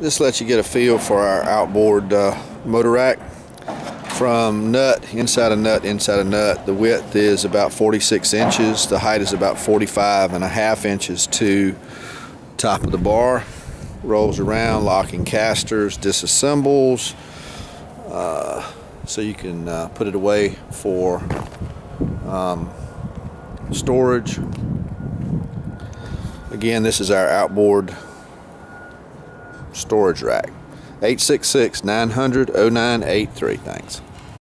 This lets you get a feel for our outboard motor rack. From nut, inside a nut, inside a nut, the width is about 46 inches, the height is about 45.5 inches to top of the bar. Rolls around, locking casters, disassembles, so you can put it away for storage. Again, this is our outboard storage rack. 866-900-0983. Thanks.